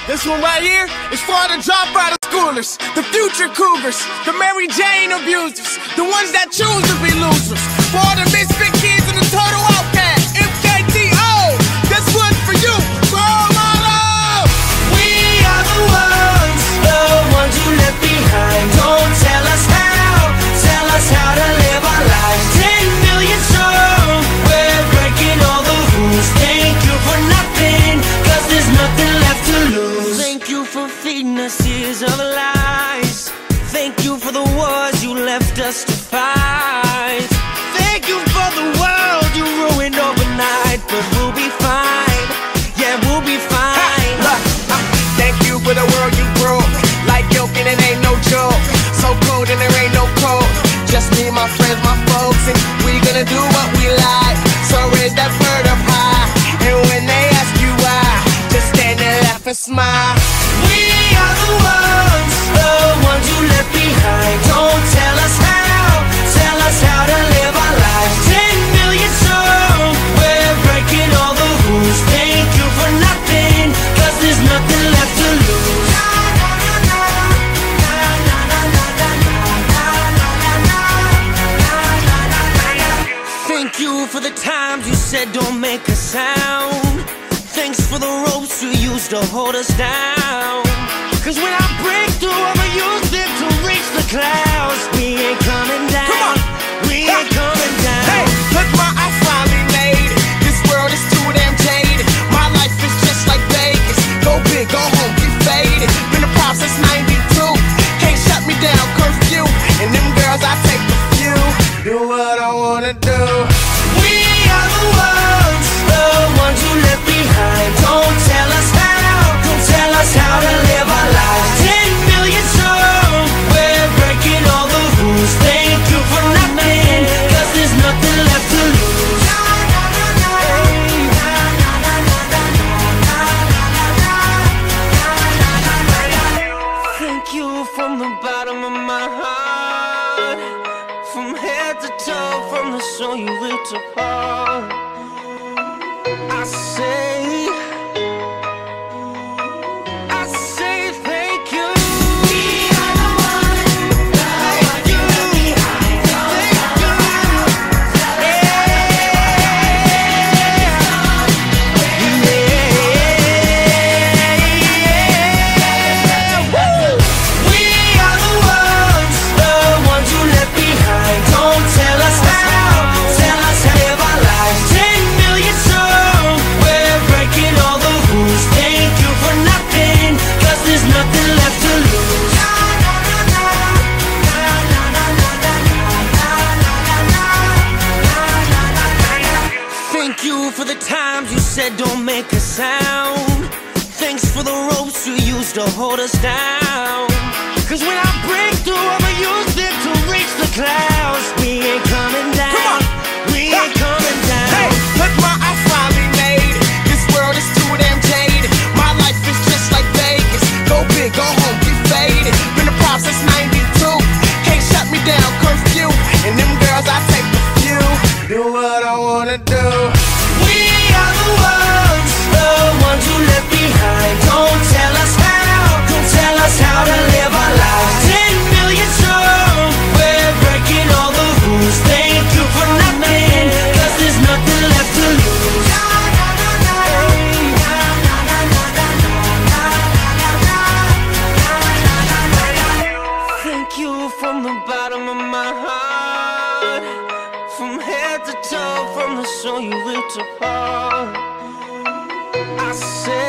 This one right here is for the dropout of schoolers, the future cougars, the Mary Jane abusers, the ones that choose to be losers. For all the misfit kids and the total outcast, MKTO, this one's for you, for all my love. We are the ones you left behind. Don't tell us how to live our lives. 10 million strong, we're breaking all the rules. Thank you for nothing, 'cause there's nothing left to lose. Thank you for feeding us years of lies. Thank you for the wars you left us to fight. Thank you for the world you ruined overnight. But we'll be fine, yeah, we'll be fine. Thank you for the world you broke, like yoke and it ain't no joke. So cold and there ain't no cold. Just me, my friends, my folks, and we gonna do what we like. So raise that bird up high, and when they ask you why, just stand there, laugh and smile. We are the ones you left behind. Don't tell us how to live our lives. 10 million strong, we're breaking all the rules. Thank you for nothing, 'cause there's nothing left to lose. Thank you for the times you said don't make a sound. Thanks for the ropes you used to hold us down. 'Cause when I break through, I'ma use them to reach the clouds. We ain't coming down. Come on. We ain't coming down. Hey, look what I finally made. This world is too damn jaded. My life is just like Vegas. Go big, go home, get faded. Been a prop since 92. Can't shut me down, curfew. And them girls, I take a few. Do what I wanna do. We are the ones you left behind. Don't tell us how to live our lives. 10 million strong, we're breaking all the rules. Thank you for nothing, 'cause there's nothing left to lose. Thank you from the bottom of my heart, from head to toe, from the soul you ripped apart. I say thank you. We are the ones you left behind. Thank you. We are the ones you left behind. Don't tell us how to live our lives. 10 million strong, we're breaking all the rules. Thank you for nothing, 'cause there's nothing left to lose. Thank you for the times you said don't make a sound. Thanks for the ropes you used to hold us down. 'Cause when I break through, I'ma use them to reach the clouds. We ain't coming down. Come on. We ain't coming down. Hey, look what I finally made. This world is too damn jaded. My life is just like Vegas. Go big, go home, get faded. Been a prop since 92. Can't shut me down, curfew. And them girls, I take a few. Do what I wanna do. We are the ones you left behind. Don't tell us how to live our lives. 10 million strong, we're breaking all the rules. Thank you for nothing, 'cause there's nothing left to lose. Thank you from the bottom of my heart, from head to toe, from the soul you ripped apart. I say